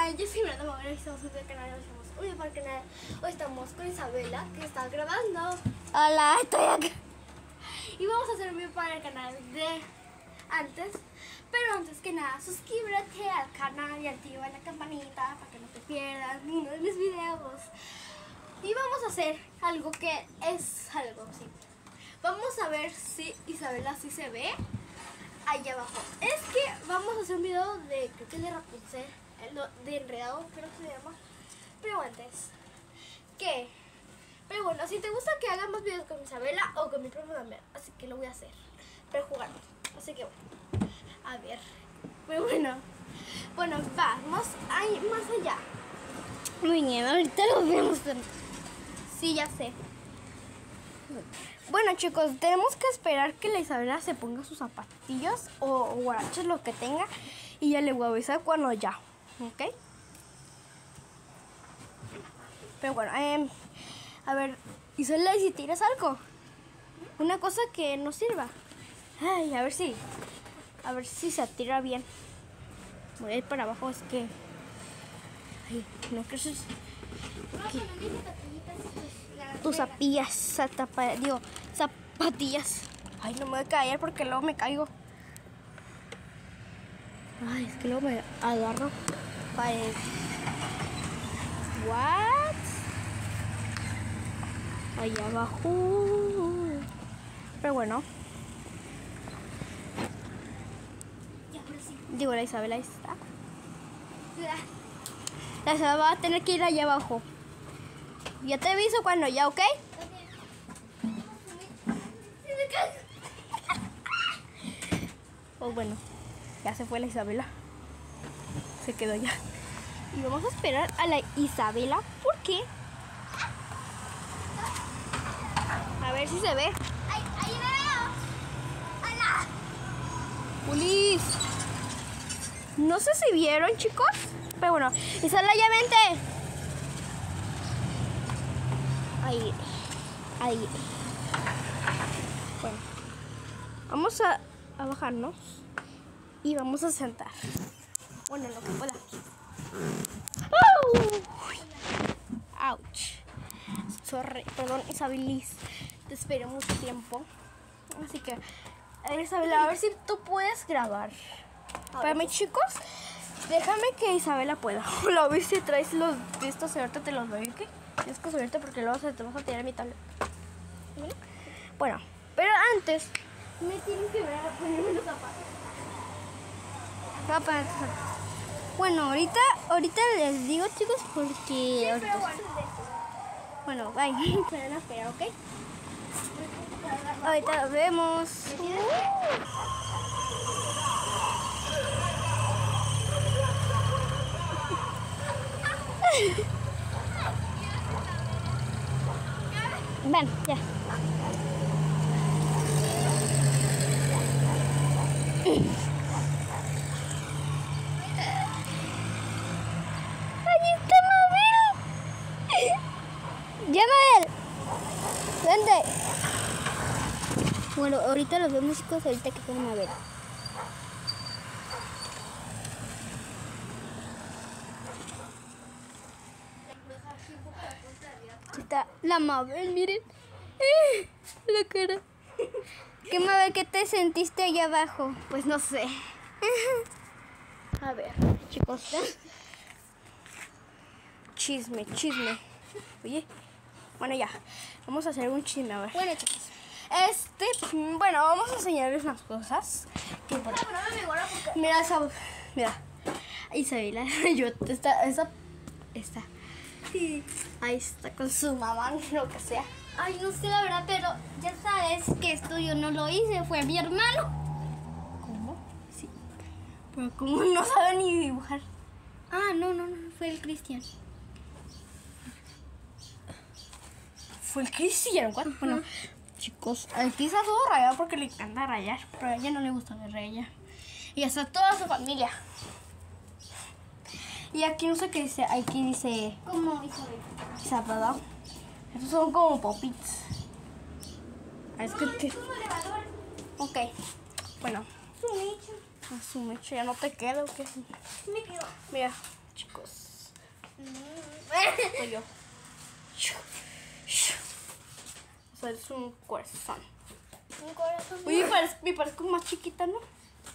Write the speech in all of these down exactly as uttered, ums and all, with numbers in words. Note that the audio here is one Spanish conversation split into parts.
canal, yo soy Miranda Mavera y estamos en el canal, hoy estamos hoy para el canal. Hoy estamos con Isabela, que está grabando. Hola, estoy acá. Y vamos a hacer un video para el canal de antes. Pero antes que nada, suscríbete al canal y activa la campanita para que no te pierdas ninguno de mis videos. Y vamos a hacer algo que es algo simple. Vamos a ver si Isabela sí se ve allá abajo. Es que vamos a hacer un video de, creo que de Rapunzel, de enredado, creo que se llama. Pero antes, ¿qué? Pero bueno, si te gusta que haga más videos con Isabela o con mi primo también, así que lo voy a hacer, pero jugar. Así que bueno, a ver. Pero bueno, bueno, vamos ahí más allá. Muy bien, ahorita lo vemos. Sí, ya sé. Bueno, chicos, tenemos que esperar que la Isabela se ponga sus zapatillos o guaraches, lo que tenga, y ya le voy a avisar cuando ya, ¿ok? Pero bueno, eh, a ver, Isabela, si tiras algo, una cosa que no sirva. Ay, a ver si, a ver si se tira bien. Voy a ir para abajo, es que, ay, no creo que es... Okay. Tus zapatillas, zatapa, digo, zapatillas. Ay, no me voy a caer porque luego me caigo. Ay, es que luego me agarro. Pues, what? Allá abajo. Pero bueno. Digo, la Isabela está. La Isabela va a tener que ir allá abajo. Ya te aviso cuando ya, ¿ok? Pues bueno, ya se fue la Isabela. Se quedó ya. Y vamos a esperar a la Isabela. ¿Por qué? A ver si se ve. ¡Ahí, ahí veo! ¡Hola! ¡Ulis! No sé si vieron, chicos. Pero bueno, Isabela, ya vente. Ahí, ahí. Bueno, vamos a, a bajarnos y vamos a sentar. Bueno, lo que pueda. ¡Oh! ¡Auch! Sorry, perdón, Isabelis. Te esperé mucho tiempo. Así que, a ver, Isabela, a ver si tú puedes grabar. Para mí, chicos, déjame que Isabela pueda. Lo ves si traes los vistos y ahorita te los doy, ¿ok? Tienes que subirte porque luego se te vas a tirar mi tablet. Bueno, pero antes me tienen que ver a ponerme los zapatos. Voy a poner los zapatos. Bueno, ahorita, ahorita les digo, chicos, porque sí, ahorita... Bueno, bye. Se van a esperar, ¿ok? Ahorita nos vemos. Ven, ya. Allí está Mabel. Ya, Mabel. Vente. Bueno, ahorita los vemos, chicos, ahorita que van a ver. Está la Mabel, miren. Eh, la cara. ¿Qué, Mabel, qué te sentiste allá abajo? Pues no sé. A ver, chicos. Chisme, chisme. Oye. Bueno, ya. Vamos a hacer un chisme, a ver. Bueno, chicos. Este, bueno, vamos a enseñarles unas cosas. Que por... Mira esa, mira. Isabela, yo, esta, esta, esta. Sí. Ahí está con su mamá, lo que sea. Ay, no sé la verdad, pero ya sabes que esto yo no lo hice, fue mi hermano. ¿Cómo? Sí. Pero ¿cómo no sabe ni dibujar? Ah, no, no, no, fue el Cristian. Fue el Cristian, ¿cuál? Uh-huh. Bueno, chicos, aquí está todo rayado porque le encanta rayar, pero a ella no le gusta ver rayar. Y está toda su familia. Y aquí no sé qué dice, aquí dice... ¿Cómo, Isabel? Zapado. Estos son como popits. Es que te... Ok, bueno. Su mecha. A su mecha, ya no te queda, ¿o qué? Me quedo. Mira, chicos. Soy yo. O sea, es un corazón. Un corazón. Oye, me parezco, me parezco más chiquita, ¿no?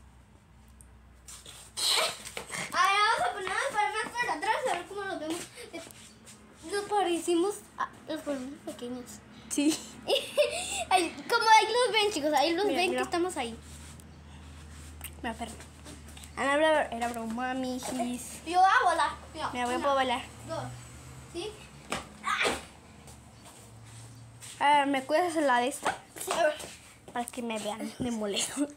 A ver, vamos a ponernos para más para atrás a ver cómo nos vemos. Nos parecimos a los volvimos pequeños. Sí. Ay, como ahí los ven, chicos, ahí los Mira, ven mira. que estamos ahí. Me aferro. Ana, era, era broma, mijis. Yo voy a volar. Mira, Mira, voy a una, poder bailar. dos, ¿sí? A ver, ¿me cuidas la de esta? Sí, a ver. Para que me vean de molero.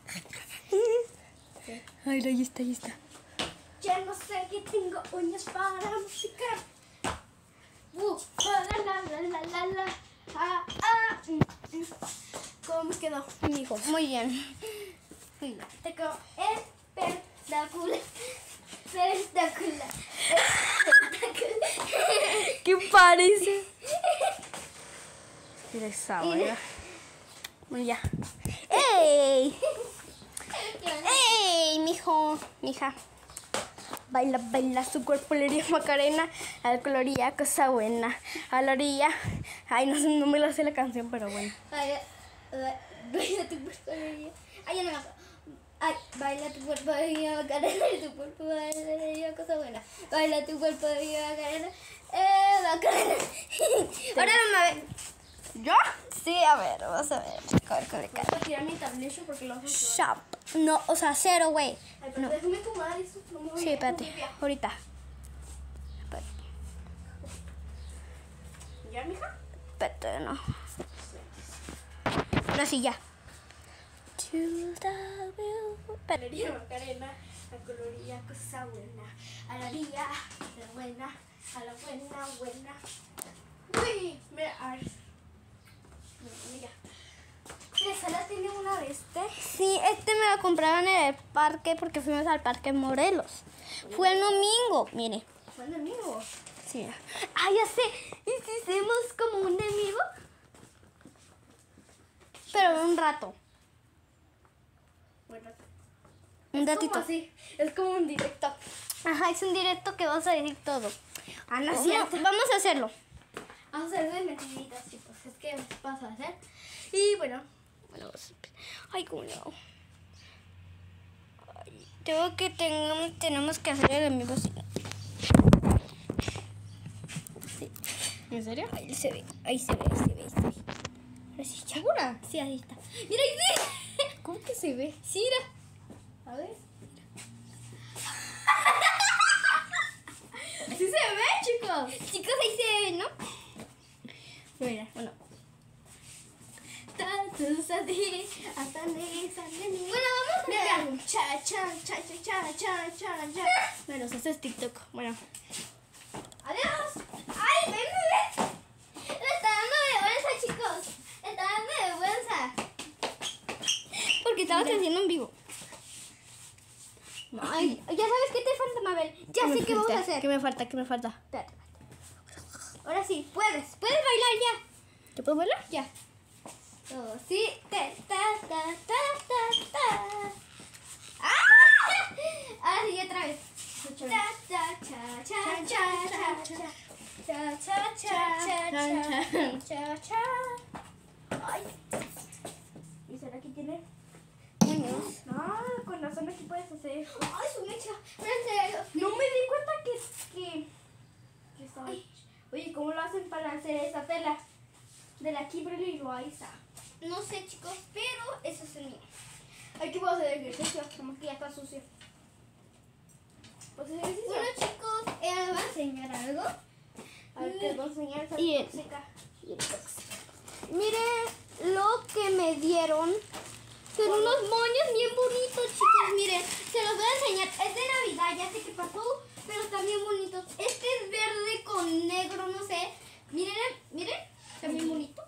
Ay, ahí está, ahí está. Ya no sé que tengo uñas para musicar. Uh, la la la la la la. Ah, ah. Mm, mm. ¿Cómo me quedó, mi hijo? Muy bien. Muy bien. Te quedó espectacular. Espectacular. Espectacular. ¿Qué parece? Mira esa, ¿verdad? Bueno, ya. ¡Ey! ¡Ey, mijo! Mija. Baila, baila, su cuerpo le dio Macarena. A la coloría, cosa buena. A la orilla. Ay, no, sé, no me la sé la canción, pero bueno. Baila, ba- baila tu cuerpo. Ay, ya no me acuerdo. Ay, baila tu cuerpo de Macarena y tu cuerpo de cosa buena. Baila tu cuerpo de Macarena. Eh, Macarena. Ahora no me ven. ¿Yo? Sí, a ver, vamos a ver. Corre, corre, corre. Voy a tirar mi tablillo porque lo hago. Shop. No, o sea, cero, güey. Ay, pero déjame tomar eso. No me voy Sí, a espérate. limpiar. Ahorita. Espérate, ¿Ya, mija? espérate, no. Ahora sí, ya. Espérate. Coloría Macarena, la coloría, cosa buena. A la orilla, la buena, a la buena, buena. Uy, mira, a ver. Mira. Mira, Sala tiene una de este. Sí, este me lo compraron en el parque porque fuimos al parque Morelos. Fue el domingo, mire. ¿Fue un amigo? Sí. Ah, ya sé. ¿Y si hacemos como un amigo? Pero un rato. Bueno, Un es ratito. como así, es como un directo. Ajá, es un directo que vas a decir todo. Ah, no es Vamos, cierto. vamos a hacerlo. Vamos a hacer de mentiritas, chicos. Es que pasa a hacer. Y bueno, Bueno, vamos a empezar. Ay, cómo no. Ay, tengo que tengamos, tenemos que hacer el amigo así. Sí. ¿en serio? Ahí se ve, ahí se ve, ahí se ve, ahí se ve. Ahora sí, ya. ¿Segura? Sí, ahí está. Mira, ahí sí. ¿Cómo que se ve? Sí, mira. A ver. ¿Sí se ve, chicos? Chicos, ahí se ve, ¿no? Mira, bueno. Tantos a ti, hasta ni salen ni. Bueno, vamos a Mira, hacer. mira. Cha, cha, cha, cha, cha, cha, cha, cha. Bueno, eso es TikTok. Bueno. Adiós. Ay, ven, ven. Le está dando vergüenza, chicos. Le está dando vergüenza. Porque estamos Mira. haciendo en vivo. Ay, ya sabes qué te falta, Mabel. Ya sé qué vamos a hacer. ¿Qué me falta? ¿Qué me falta? Espérate, espérate. Ahora sí, puedes. Puedes bailar ya. ¿Te puedo bailar? Ya. Oh, sí. Te, ta, ta, ta, ta, ta. ¡Ah! Ahora sí, otra vez. Ta, ta, cha, cha, cha, cha, cha. Cha, cha, cha, cha, cha, cha, cha. Ay. ¿Y será que tiene? Muñoz. Ah, con razón aquí puedes hacer. Ay, su mecha. Pero en serio. No me di cuenta que que, que estaba. Oye, ¿cómo lo hacen para hacer esa tela? De la Kimberly Loaiza. No sé, chicos, pero eso es el mío. Aquí puedo hacer ejercicio, como que ya está sucio. ¿Puedo hacer ejercicio? Bueno, chicos, eh, ¿me va a enseñar algo? A ver, te voy a enseñar esa Y el- música. Miren lo que me dieron. Son unos moños bien bonitos, chicos. Miren, se los voy a enseñar. Es de Navidad, ya sé qué pasó, pero están bien bonitos. Este es verde con negro, no sé. Miren, miren, está bien bonito.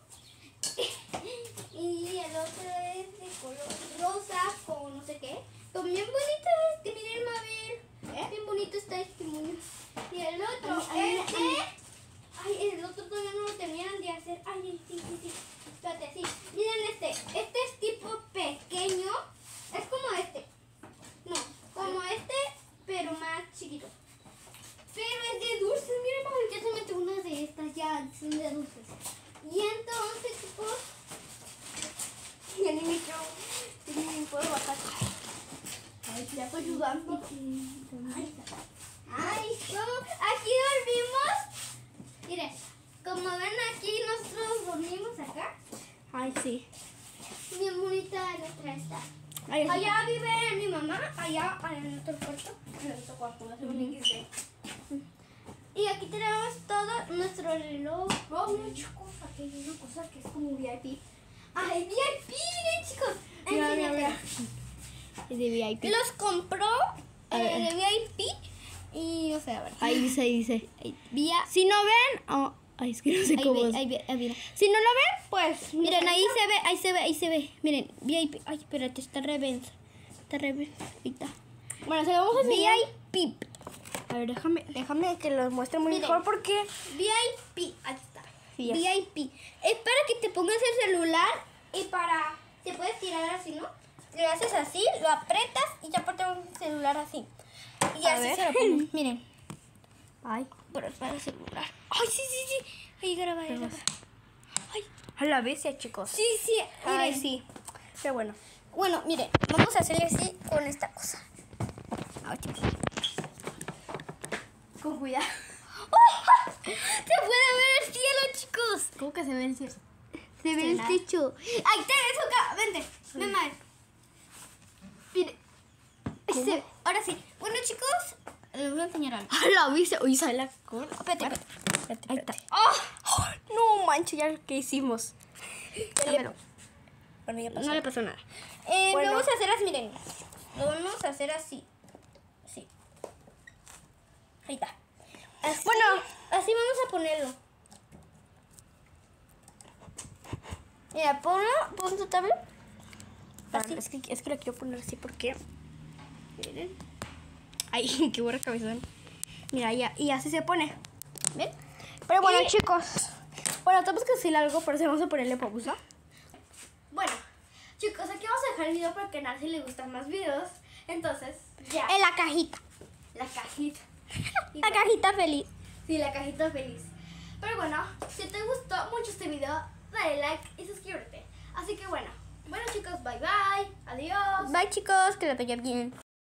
Y el otro es de color rosa con no sé qué. Son bien bonitos este, miren, Mabel. ¿Eh? Bien bonito está este moño. Y el otro, Ay, ay, este. ay. Ay, el otro todavía no lo terminan de hacer. Ay, ay, sí, sí, sí. Espérate, sí. Miren este. Este es tipo pequeño. Es como este. No, como este, pero más chiquito. Pero es de dulces, mi acá en otro cuarto. En otro cuarto, va a ser un equis de. Y aquí tenemos todo nuestro reloj. Oh, no, chicos, aquí hay una cosa que es como un V I P. ¡Ay, V I P! Miren, chicos. Mira, mira, Enséñate. mira. Es de V I P. Los compró A eh, ver. de V I P. Y, o sea, a ver. Ahí dice, ahí dice. Ahí, vía. Si no ven, oh, ay, es que no sé Ahí, cómo ve, es. ahí, ve, ahí, mira. Si no lo ven, pues Miren, ahí se ve, ahí se ve, ahí se ve. Miren, V I P. Ay, espérate, está revenza. Está revenza. Ahí está. Bueno, se lo vamos a V enseñar. I P. A ver, déjame, déjame que los muestre muy Miren. mejor porque V I P. Ahí está. Sí, ya. V I P. Es para que te pongas el celular y para... Se puede tirar así, ¿no? Le haces así, lo aprietas y ya pones un celular así. Y A así ver. se lo pones. Miren. Ay, Pero es para el celular. Ay, sí, sí, sí. Ahí graba, ahí graba. Ay, a la bestia, chicos. sí, sí. Ay, Miren. sí. Pero bueno. Bueno, miren, vamos a hacerle así con esta cosa. Ay, chicos. Con cuidado. Se puede ver el cielo, chicos. ¿Cómo que se ve el cielo? Se ve el Estelar. techo. Ay, te ves acá. Vente. Ven, madre. Mire. ¿Cómo? Se- Ahora sí. Bueno, chicos, les voy a enseñar algo. A la vista. Uy, sale la cola. Espérate, espérate. Espérate, Ahí espérate. está. ¡Oh! No manches, ya que hicimos. Dámelo. Bueno, ya pasó. No le pasó nada. Eh, Bueno. Lo vamos a hacer así, miren. Lo vamos a hacer así. Así. Ahí está. Así, Bueno. así vamos a ponerlo. Mira, ponlo, pon tu tablet. Así. Es, que, es que lo quiero poner así porque. Miren. Ay, qué buena cabezón. Mira, ya. Y así se pone. ¿Ven? Pero bueno, Y- chicos. Bueno, tenemos que decir algo, pero si vamos a ponerle pausa. Bueno, chicos, aquí vamos a dejar el video para el canal si les gustan más videos. Entonces, ya. En la cajita. La cajita. Y La bueno, cajita feliz. sí, la cajita feliz. Pero bueno, si te gustó mucho este video, dale like y suscríbete. Así que bueno. Bueno, chicos, bye bye. Adiós. Bye, chicos. Que lo vayan bien.